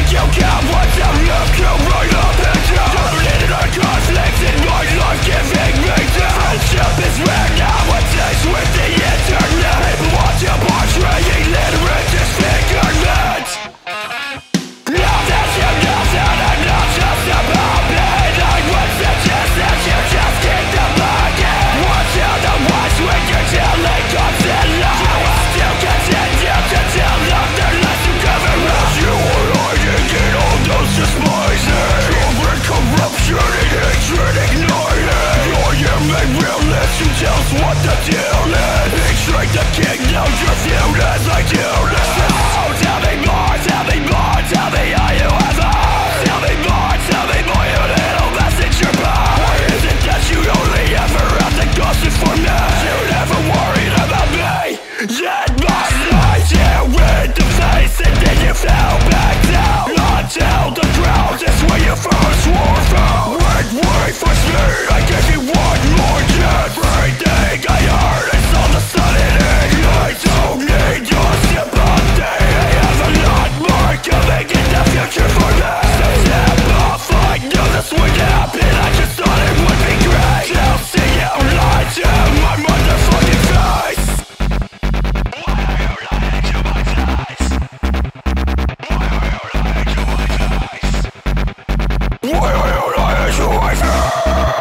You can't want to look you right up and down. Dominated our conflicts in my life, giving me down. Friendship is rare nowadays with the internet. People want to portray illiterate disfigurement. Now that you know that I'm not just about pain, I would suggest that you just keep the bucket. Watch out the ones when you're telling God's a lie. You will still continue to tell them their lies to cover up. You are hiding in all those despising. Covering corruption and hatred igniting. Your year made realness, you tell us what the deal is. Betrayed the king, now you're viewed as idealist. So tell me more, tell me more, tell me all you have heard. Tell me more, you little messenger boy. Why is it that you only ever have to gossip for me? You never worried about me, yet my light you in the face. And then you fell back down until the ground is where you first swore from. Wait for me, I gave you one more chance. Everything I heard is all of a sudden in. I don't need your sympathy. I have a lot more coming in the future for me. So step off, I knew this would happen. I just thought it would be great. Now see you lie to my motherfucking face. Why are you lying to my face? Why are you lying to my face? Why are you lying to my face?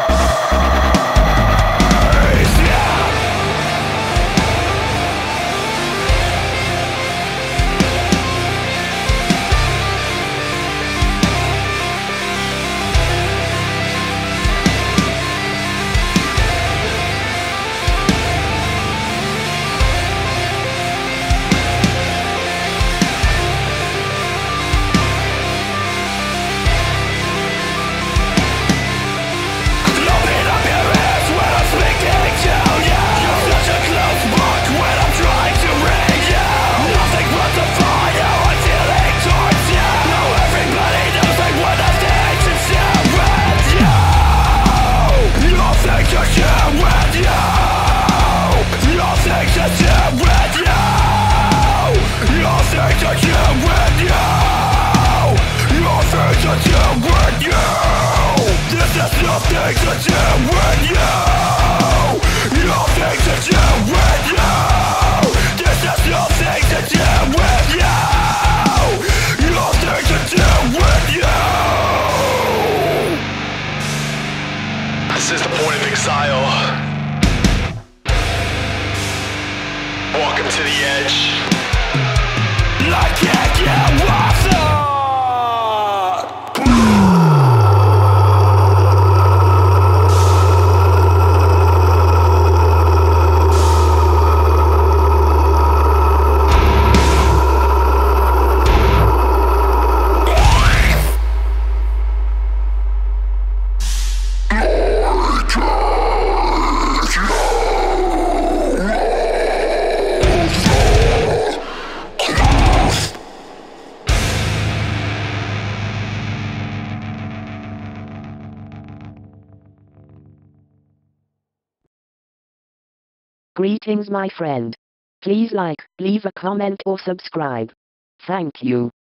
This is the point of exile. Welcome to the edge. I can't get off the Greetings my friend. Please like, leave a comment or subscribe. Thank you.